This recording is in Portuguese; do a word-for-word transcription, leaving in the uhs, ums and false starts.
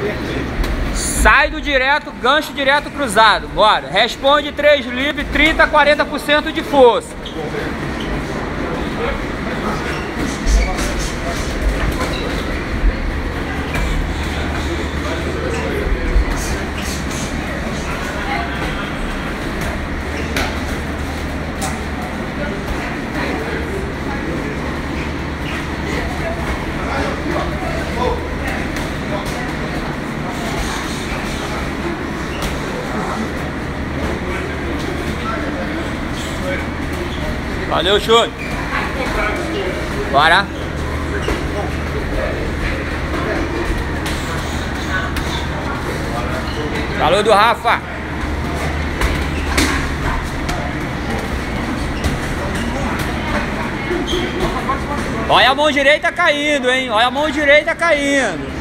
Sai do direto, gancho direto cruzado. Bora. Responde três livre, trinta, quarenta por cento de força. Valeu, Júnior. Bora. Saludo, Rafa. Olha a mão direita caindo, hein? Olha a mão direita caindo.